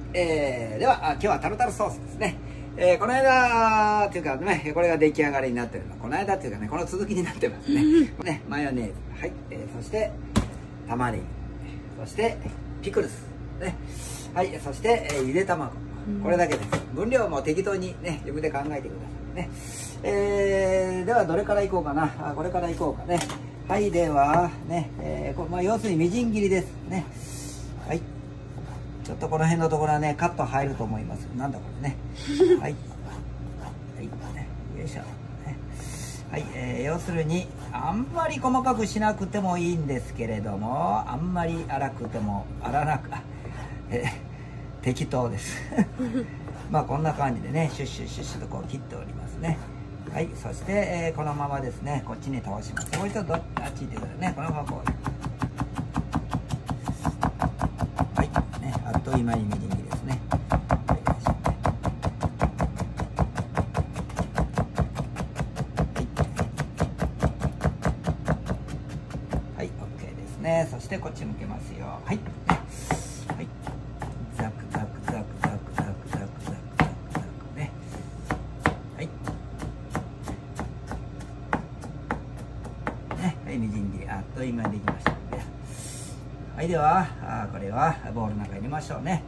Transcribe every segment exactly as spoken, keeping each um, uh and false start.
えー、では、今日はタルタルソースですね。えー、この間っていうかね、これが出来上がりになってるの。この間っていうかね、この続きになってますね。ね、マヨネーズ。はい。えー、そして、玉ねぎ。そして、ピクルス。ね。はい。そして、えー、ゆで卵。これだけです。分量も適当にね、自分で考えてくださいね。えー、では、どれからいこうかな。あ、これからいこうかね。はい。では、ね、えー、こまあ、要するにみじん切りです。ね。はい。ちょっとこの辺のところはね、カット入ると思います。なんだこれね。はい。はい。よいしょ。はい。えー、要するに、あんまり細かくしなくてもいいんですけれども、あんまり粗くても、粗なく、えー、適当です。まあ、こんな感じでね、シュッシュッシュッシュとこう切っておりますね。はい。そして、えー、このままですね、こっちに倒します。もう一度、あっち行ってくださいね。このままこう。あっという間にみじん切りですね。はい、OK ですね。そしてこっち向けますよ。はい。はい。ザクザクザクザクザクザクザクザクザクザクね。はい。ね、はい、みじん切りあっという間にできましたので。はい、ではあこれはボウルの中に入れましょうね。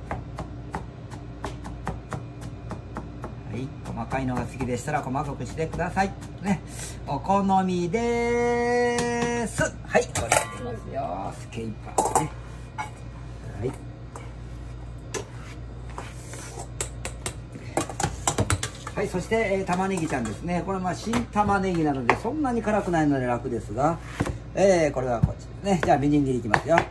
はい、細かいのが好きでしたら細かくしてくださいね。お好みです。はい、これ入れますよ。スケイパーね。はい。はい、そして、えー、玉ねぎちゃんですね。これはまあ新玉ねぎなのでそんなに辛くないので楽ですが、えー、これはこっちですね。じゃあみじん切りいきますよ。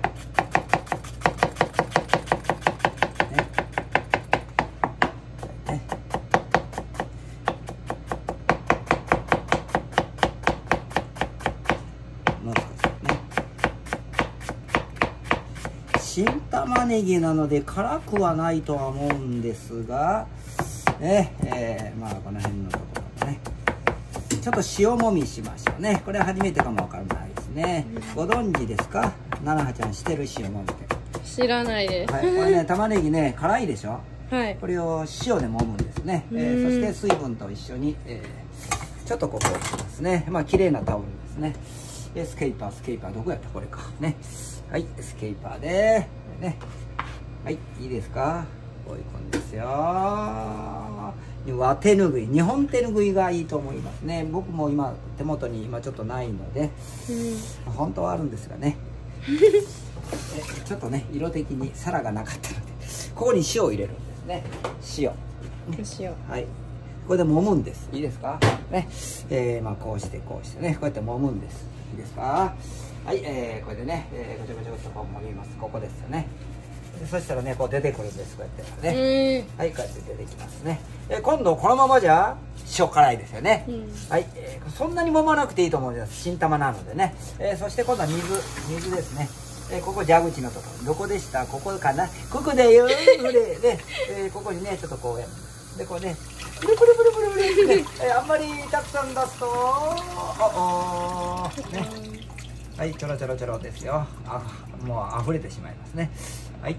新玉ねぎなので辛くはないとは思うんですがね、えー、まあこの辺のところねちょっと塩もみしましょうね。これは初めてかもわからないですね、うん、ご存知ですか？ななはちゃんしてる塩もみって知らないです、 はい、これね玉ねぎね辛いでしょ、 はい、 これを塩で揉むんですね、えー、そして水分と一緒に、えー、ちょっとここをしますね。まあ綺麗なタオルですね。でスケーパースケーパーどこやったこれかね。はい、スケーパーでね。はい、いいですか？こういう感じですよ。和手ぬぐい、日本手ぬぐいがいいと思いますね。僕も今手元に今ちょっとないので、うん、本当はあるんですがね。えちょっとね色的に皿がなかったので、ここに塩を入れるんですね。塩。 塩。 はい。これで揉むんです。いいですか？ね、えー、まあこうしてこうしてね、こうやって揉むんです。いいですか？はい、えー、これでね、えー、ごちょごちょごちょこう揉みます。ここですよね。そしたらね、こう出てくるんです。こうやってね。はい、こうやって出てきますね。えー、今度このままじゃ塩辛いですよね。うん、はい、えー、そんなに揉まなくていいと思うんです。新玉なのでね。えー、そして今度は水、水ですね。えー、ここ蛇口のところ、どこでした？ここかな。ここでよーでね、えー、ここにねちょっとこうやる。でこうね。ブルブルブルブルブルね、えー、あんまりたくさん出すと、おおね。はい、ちょろちょろちょろですよ。あ、もう溢れてしまいますね。はい。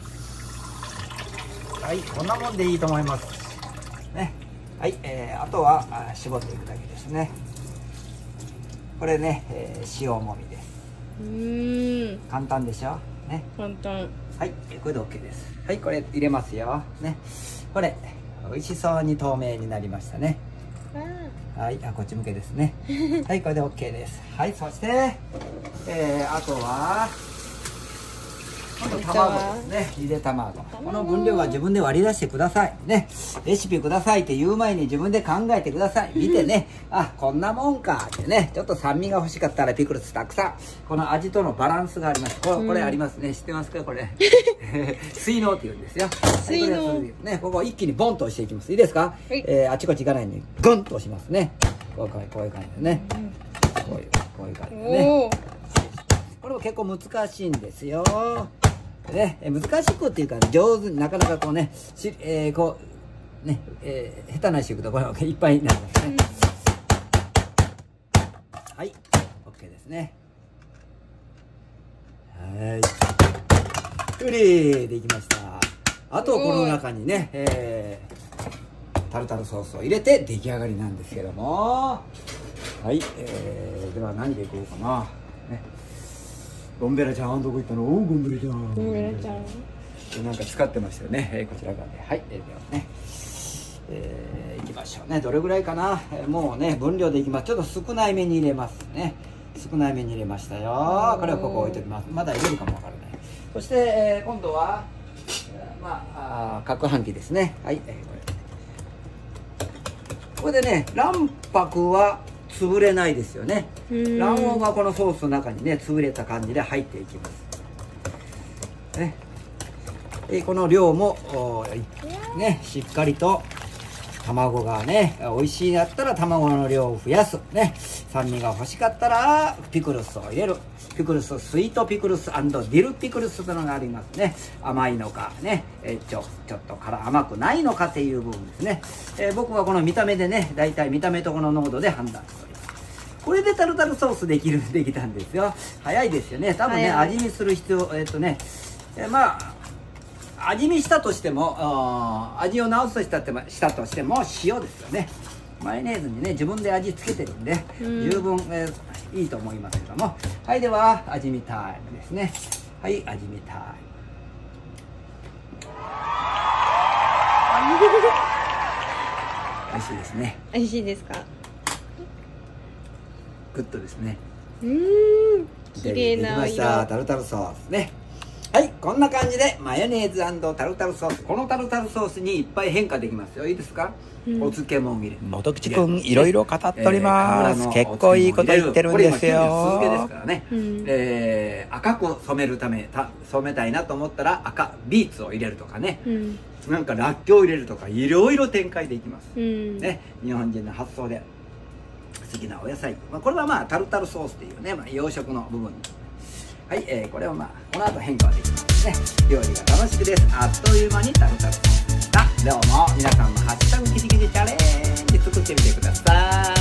はい、こんなもんでいいと思います。ね。はい、えー、あとはあ絞っていくだけですね。これね、えー、塩もみです。うーん。簡単でしょ。ね。 簡単。 はい、これで OK です。はい、これ入れますよ。ね。これ、美味しそうに透明になりましたね。はい、あ、こっち向けですね。はい、これで OK です。はい、そして、えー、あとは、今度卵ですね。ゆで卵。この分量は自分で割り出してください。ね。レシピくださいって言う前に自分で考えてください。見てね。あ、こんなもんかってね。ちょっと酸味が欲しかったらピクルスたくさん。この味とのバランスがあります。これ、これありますね。知ってますかこれ。水のって言うんですよ。水の。はい、ね、ここ一気にボンと押していきます。いいですか？はい、えー、あちこち行かないようにゴンと押しますね。こういう、こういう感じでね。こういう、こういう感じでね。これも結構難しいんですよ。ね、難しくっていうか上手になかなかこうね、しえー、こうね、えー、下手な人いくとこれいっぱいになりますね。はい、OK ですね。はい、うりーできました。 あとこの中にね、えー、タルタルソースを入れて出来上がりなんですけども、はい、えー、では何でいこうかな、ね、ゴンベラちゃんどこ行ったの？おお、ゴンベラちゃん、 ゴンベラちゃんなんか使ってましたよね、えー、こちら側で、はい、えー、ではね、えー、いきましょうね。どれぐらいかな、えー、もうね分量でいきます。ちょっと少ないめに入れますね。少ないめに入れましたよ。これはここ置いときます。まだ入れるかもわからない。そして、えー、今度は、えー、まあ攪拌機ですね。はい、えー、これこれでね、卵白は潰れないですよね。卵黄がこのソースの中にね潰れた感じで入っていきますね。えこの量もねしっかりと卵がね美味しいだったら卵の量を増やすね、酸味が欲しかったらピクルスを入れる。ピクルス、スイートピクルス&ディルピクルスというのがありますね。甘いのかね、えちょちょっとから甘くないのかっていう部分ですね。えー、僕はこの見た目でね、だいたい見た目とこの濃度で判断しております。これでタルタルソースできるできたんですよ。早いですよね。多分ね味見する必要、えっとね、えー、まあ味見したとしても、味を直すとしたってしたとしても塩ですよね。マヨネーズにね自分で味付けてるんで、うん、十分、えー、いいと思いますけども。はい、では味見タイムですね。はい、味見タイム。美味しいですね。 美味しいですか？ グッドですね。 うーん、綺麗な色。できましたタルタルソースね。はい、こんな感じでマヨネーズ&タルタルソース。このタルタルソースにいっぱい変化できますよ。いいですか？うん、お漬物入れ。 元吉くんいろいろ語っております。えー、結構いいこと言ってるんですよ。 これ今酢漬けですからね。うん、えー、赤く染めるためた染めたいなと思ったら赤ビーツを入れるとかね。うん、なんからっきょうを入れるとかいろいろ展開できます。うん、ね、日本人の発想で好きなお野菜。まあこれはまあタルタルソースっていうね、まあ、洋食の部分。はい、えー、これはまあこの後変化はできますね。料理が楽しくです。あっという間にタルタルソースでした。どうも皆さんもハッシュタグキリギリチャレンジ作ってみてください。